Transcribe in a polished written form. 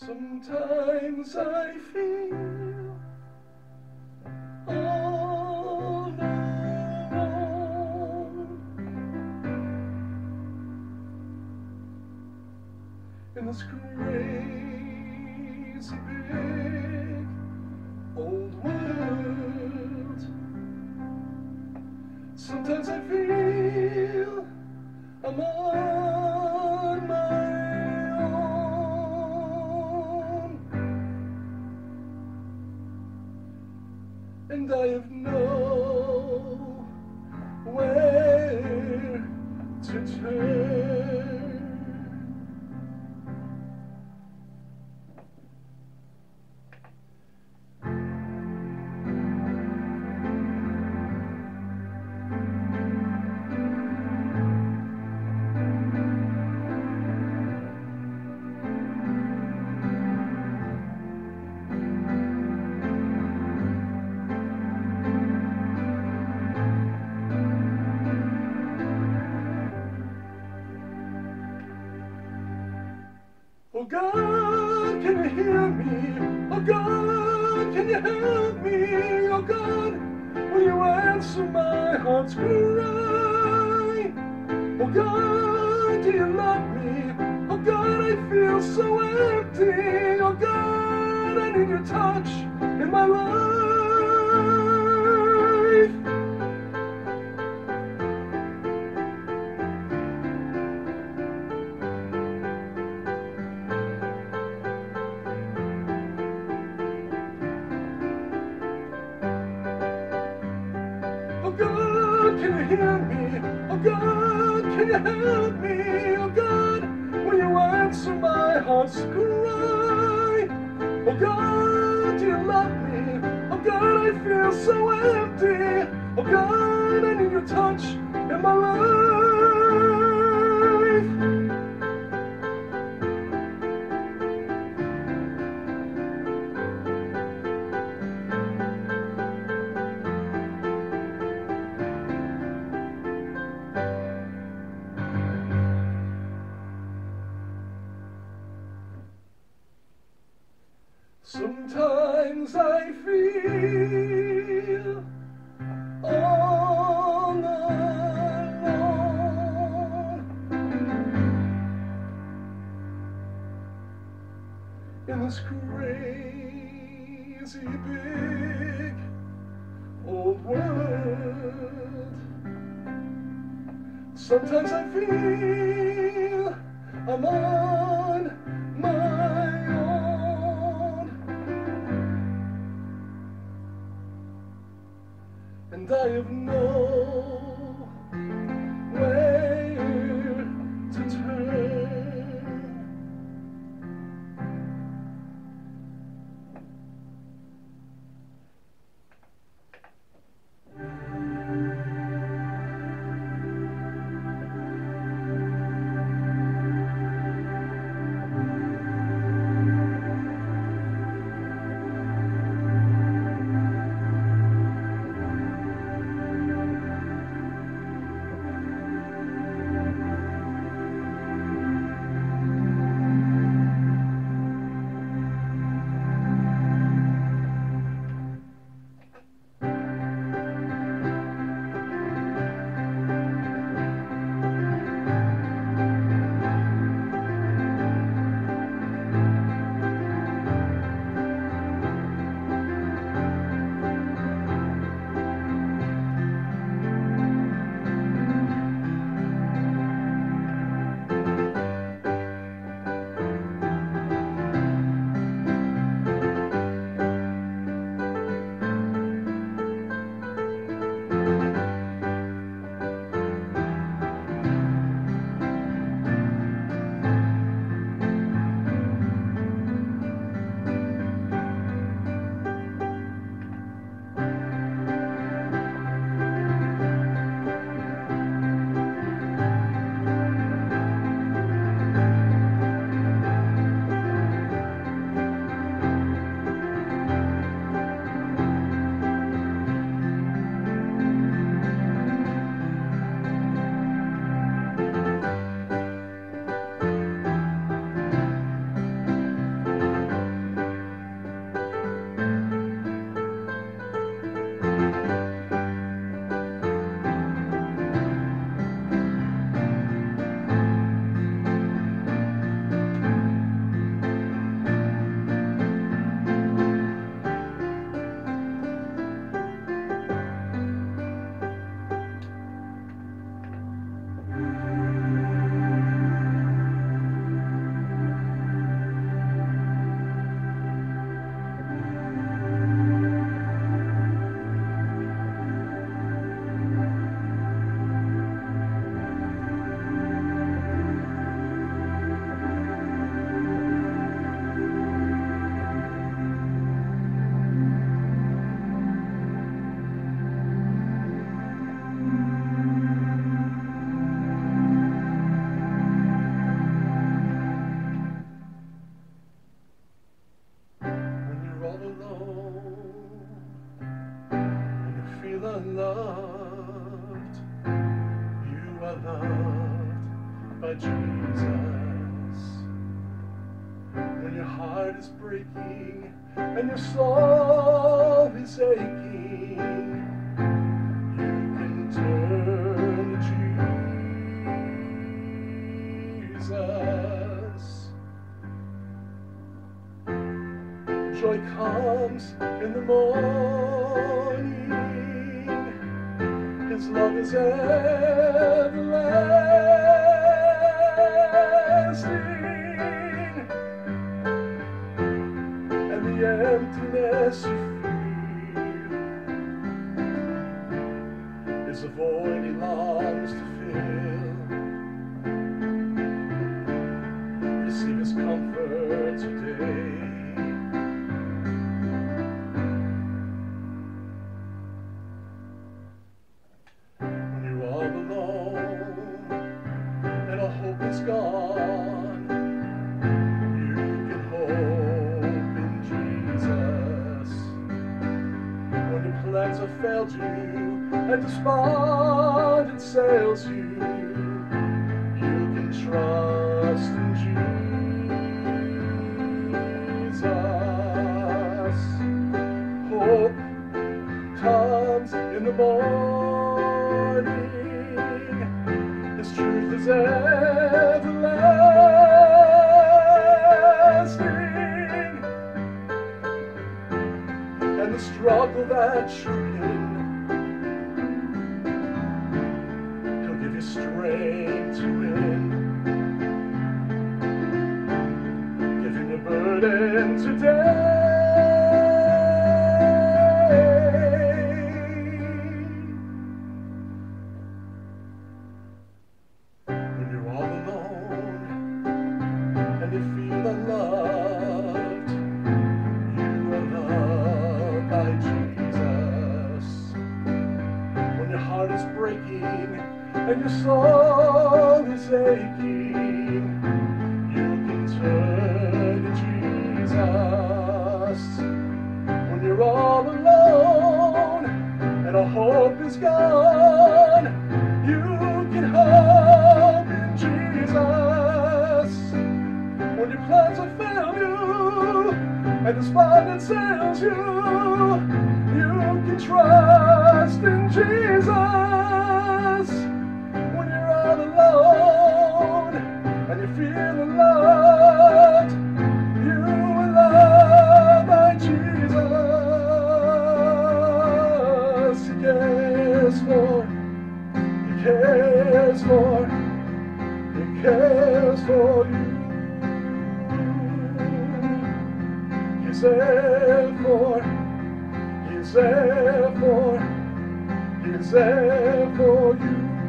Sometimes I feel all alone in this crazy big old world. Sometimes I feel I'm on my own, and I have nowhere to turn. Oh God, can you hear me? Oh God, can you help me? Oh God, will you answer my heart's cry? Oh God, do you love me? Oh God, I feel so empty. Oh God, I need your touch in my life. Oh God, can you hear me? Oh God, can you help me? Oh God, will you answer my heart's cry? Oh God, do you love me? Oh God, I feel so empty. Oh God, I need your touch in my life. Sometimes I feel all alone in this crazy big old world. Sometimes I feel I'm on my own, and I have nowhere to turn. loved. You are loved by Jesus. When your heart is breaking and your soul is aching, you can turn to Jesus. Joy comes in the morning. His love is everlasting, and the emptiness you feel is a void he longs to fill. Receive his comfort today. Gone, you can hope in Jesus. When your plans have failed you and despondent sails you, you can trust in Jesus. Hope comes in the morning. His truth is everlasting, and the struggle that you're in, he'll give you strength to win. Give him your burden today. And your soul is aching, you can turn to Jesus. When you're all alone and all hope is gone, you can hope in Jesus. When your plans have failed you and despondence sails you, you can trust in Jesus. When you're all alone and you're feeling loved, you are loved by Jesus. He cares for, he cares for, he cares for you. He's there for, he's there for, he's there for you.